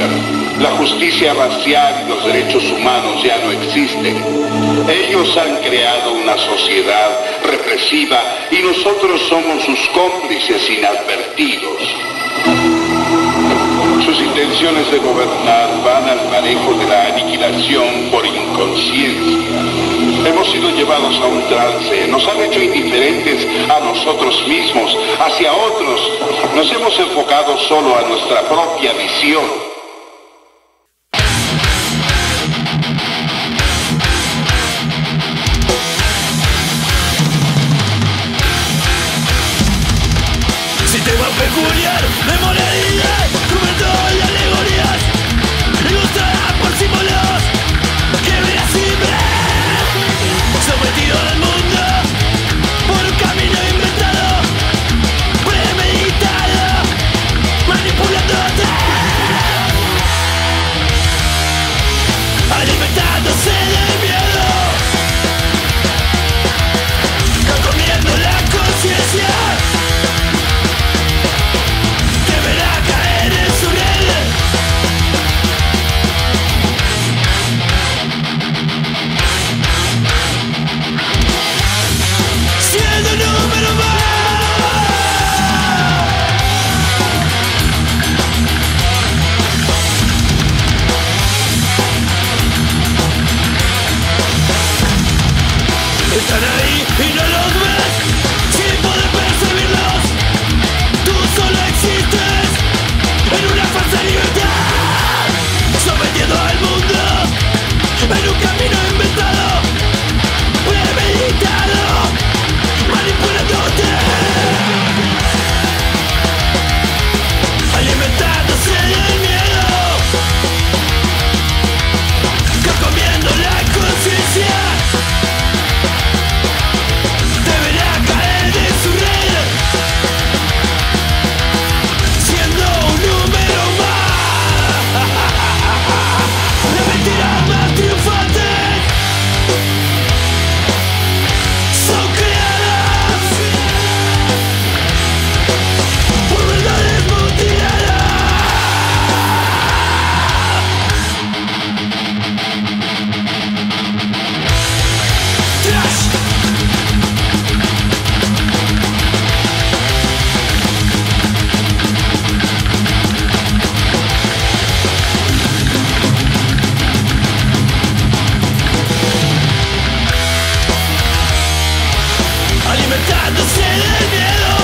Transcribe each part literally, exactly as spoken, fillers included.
Lucker. La justicia racial y los derechos humanos ya no existen. Ellos han creado una sociedad represiva y nosotros somos sus cómplices inadvertidos. Sus intenciones de gobernar van al manejo de la aniquilación por inconsciencia. Hemos sido llevados a un trance, nos han hecho indiferentes a nosotros mismos, hacia otros. Nos hemos enfocado solo a nuestra propia visión. Sistema peculiar, memoria cubierto de alegorías, ilustrada por símbolos que verás siempre, sometido al mundo por un camino inventado, premeditado, manipulándote, alimentándose del miedo, carcomiendo la conciencia. Están ahí y no los ves, sin poder percibirlos. Tú solo existes en una falsa libertad, sometiendo al mundo en un camino inventado, premeditado, manipulándote, alimentándose del miedo, carcomiendo la conciencia. Alimentándose del miedo,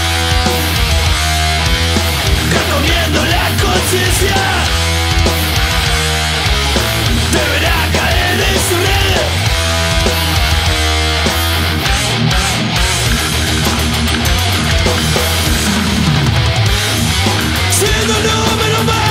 carcomiendo la conciencia, deberá caer en su red, siendo un número más.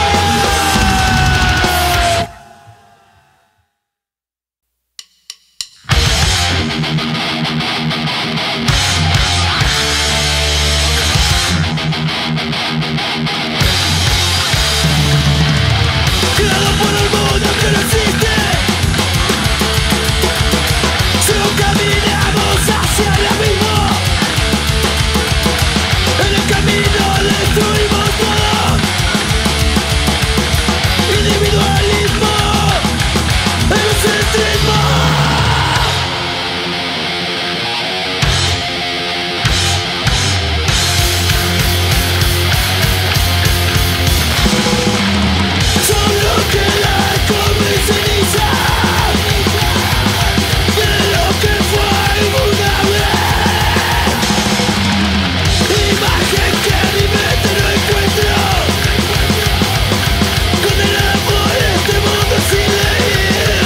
Creado por el mundo que no existe, solo caminamos hacia el abismo. En el camino destruimos todo, individualismo, egocentrismo. Solo queda como ceniza de lo que fue alguna vez. Imagen que en mi mente no encuentro, condenada por este mundo sin ley.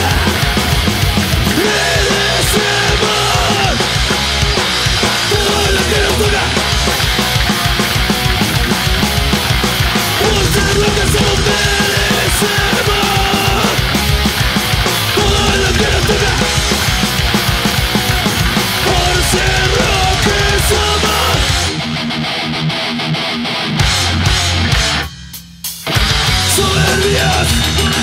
Merecemos todo lo que nos toca, por ser lo que somos. Merecemos todo lo que nos toca, por ser lo que somos. Soberbios,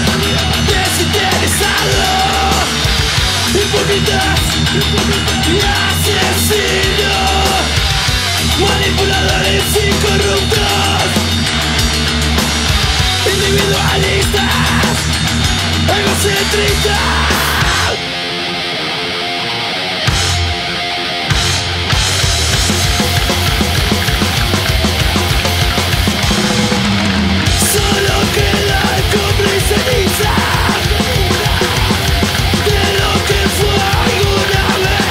desinteresados, hipócritas y asesinos, manipuladores y corruptos, individuos grita. Solo queda el cumple y ceniza de lo que fue alguna vez.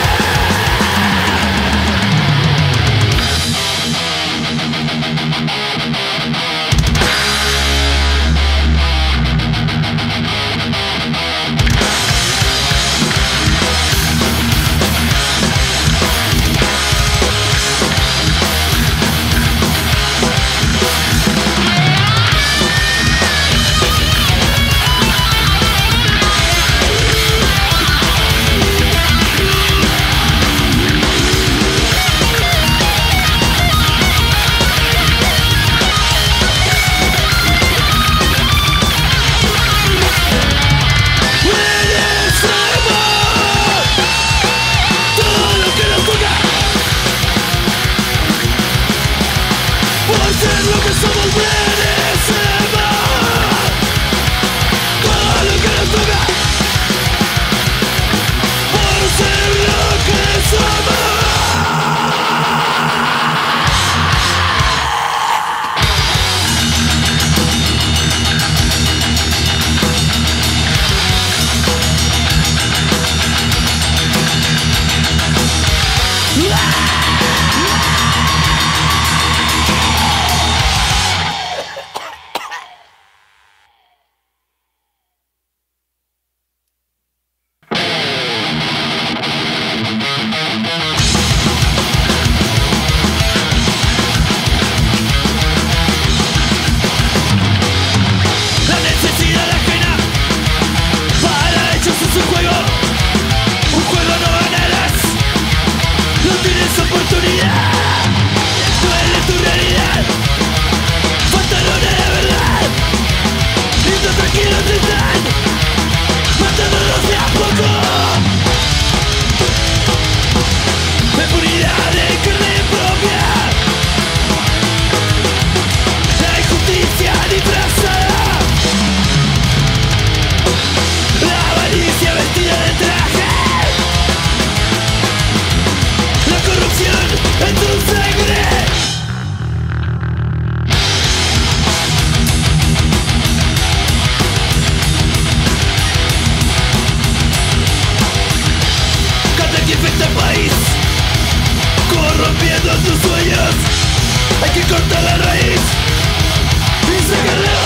Por ser lo que somos merecemos todo lo que nos toca. Por ser lo que somos. La necesidad ajena para ellos es un juego. Un juego no ganarás, no tienes oportunidad. Duele tu realidad, pantalones de verdad. Listos tranquilos están matándonos de a poco. Impunidad de carne propia, la injusticia disfrazada, la avaricia vestida de traje, la corrupción en tu sangre. Canta que infecta el país, corrompiendo tus sueños. Hay que cortar la raíz y sacarla